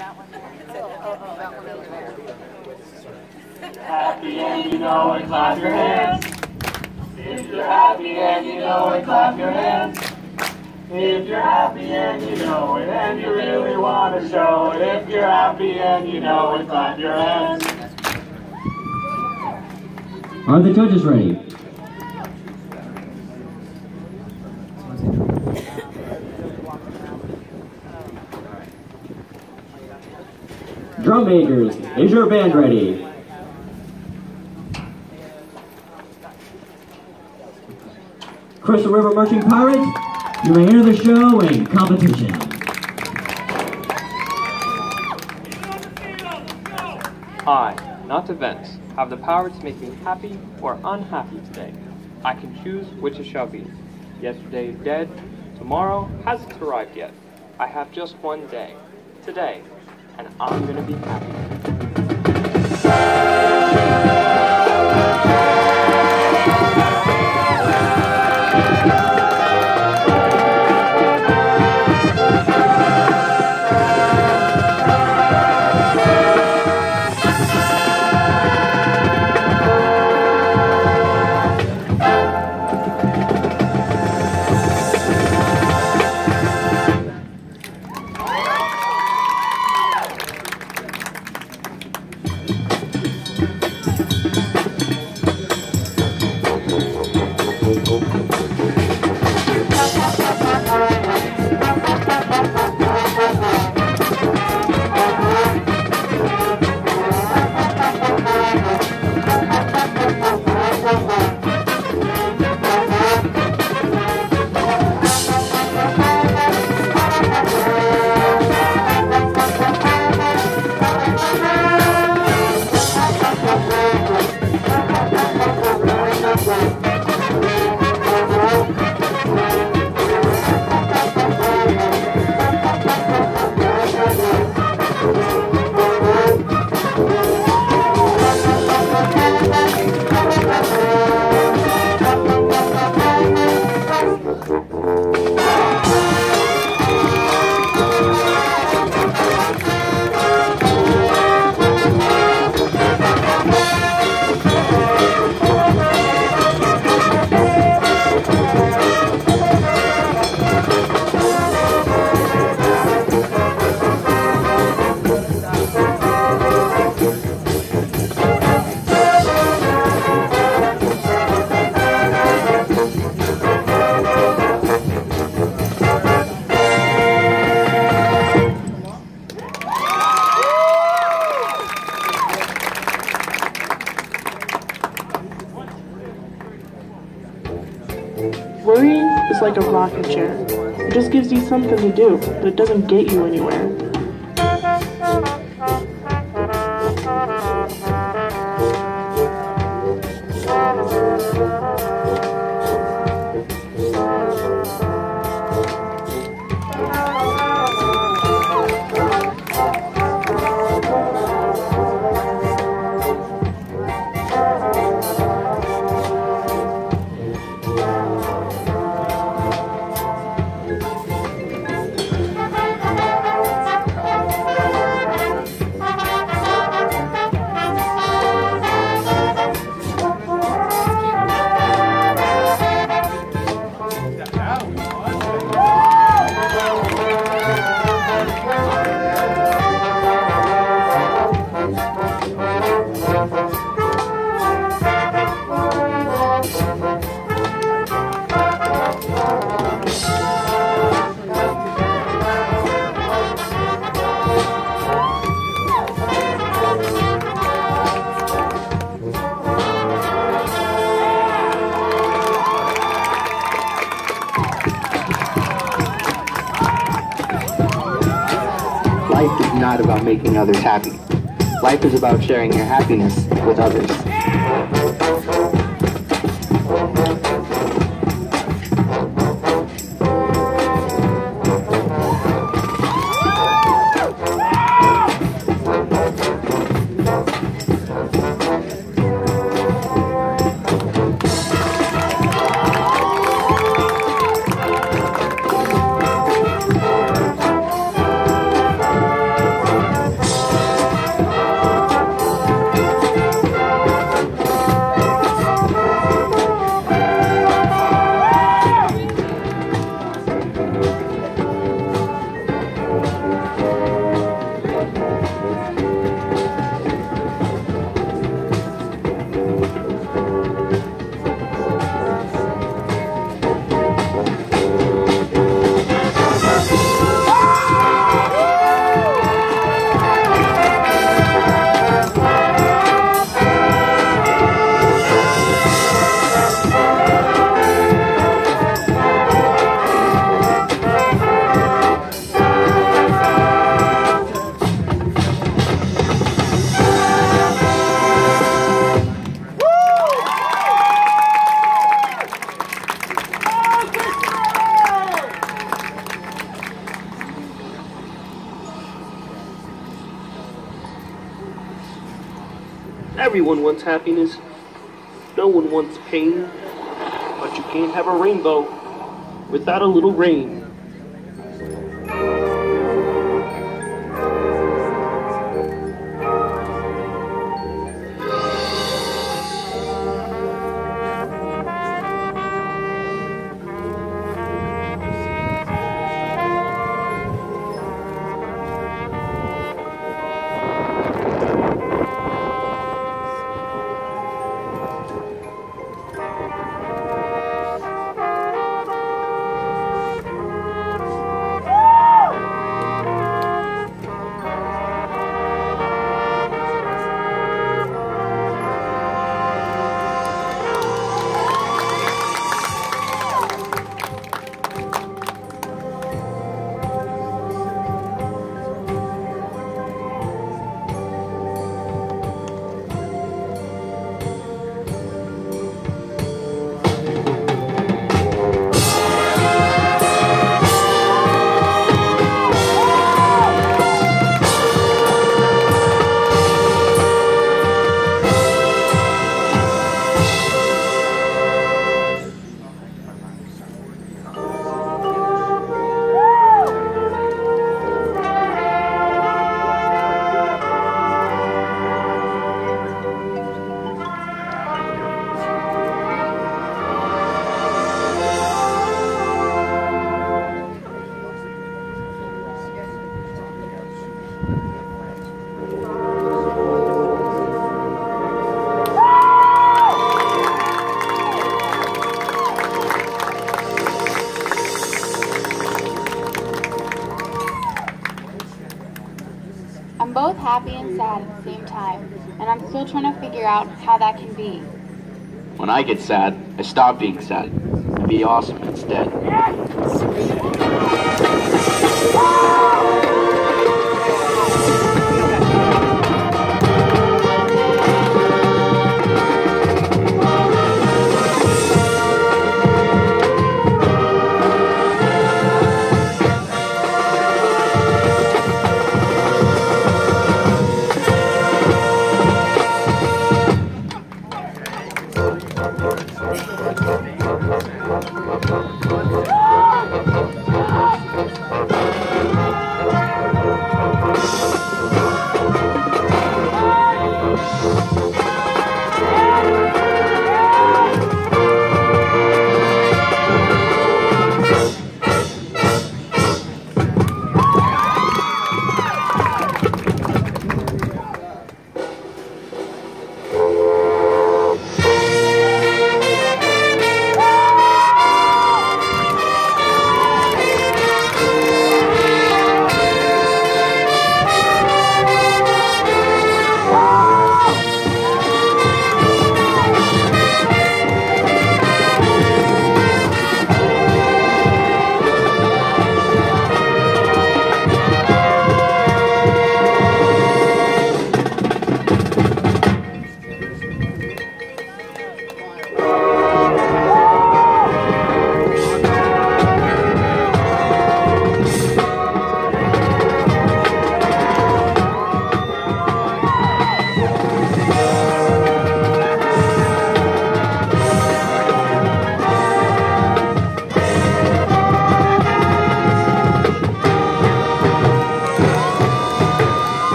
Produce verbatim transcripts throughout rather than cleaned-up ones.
Happy and you know it, clap your hands. If you're happy and you know it, clap your hands. If you're happy and you know it and you really want to show it. If you're happy and you know it, clap your hands. Are the judges ready? Drum makers, is your band ready? Crystal River Marching Pirates, you may enter the show and competition. I, not events, have the power to make me happy or unhappy today. I can choose which it shall be. Yesterday is dead, tomorrow hasn't arrived yet. I have just one day, today, and I'm gonna be happy. Worrying is like a rocking chair. It just gives you something to do, but it doesn't get you anywhere. Life is not about making others happy. Life is about sharing your happiness with others. Everyone wants happiness. No one wants pain. But you can't have a rainbow without a little rain. I'm both happy and sad at the same time, and I'm still trying to figure out how that can be. When I get sad, I stop being sad and be awesome instead.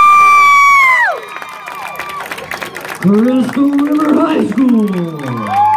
Crystal River High School.